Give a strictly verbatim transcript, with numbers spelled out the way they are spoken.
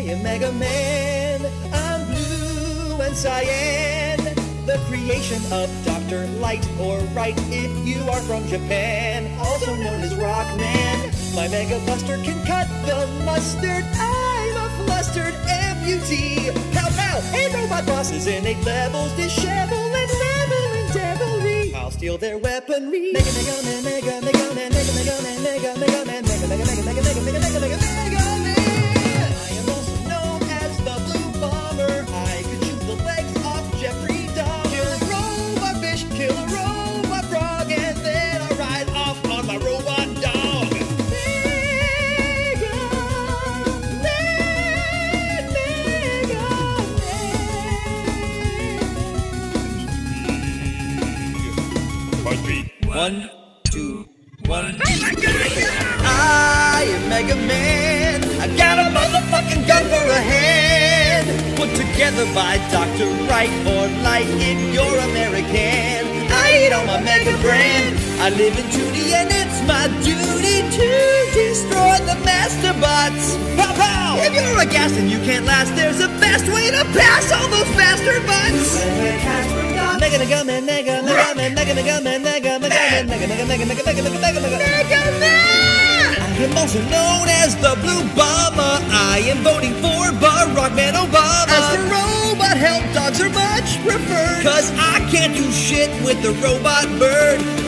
am Mega Man. I'm blue and cyan, the creation of Doctor Light, or Right if you are from Japan, also known as Rockman. My Mega Buster can cut the mustard. I'm a flustered M U T. Pow pow! Hey, robot bosses in eight levels dishevel and revel in devilry. I'll steal their weaponry. Mega Mega Man, Mega Mega Man, Mega Mega Man, Mega Mega Man, Mega Mega Mega Mega Mega Mega Mega Mega Mega Man. I am also known as the Blue Bomber. I could shoot the legs off Jeffrey Dahmer. Kill a robot fish, kill a robot frog, and then I ride off on my robot dog. Mega Man, Mega Man. Must be. One, two, one. I am Mega Man. I got a motherfucking gun for a hand, put together by Doctor Right or Light if you're American. I eat on my Mega Brand. I live in two D and it's my duty to destroy the master bots. Pow pow! If you're a gas and you can't last, there's a fast way to pass all those master bots. Mega Mega Man, Mega Mega Man, Mega Mega Man, Mega Mega Man, Mega Mega Mega Mega Mega Mega Mega Mega Mega Man. I am also known as the Blue Bomber. I am voting for Barack Man Obama. As for robot help, dogs are much preferred, cause I can't do shit with the robot bird.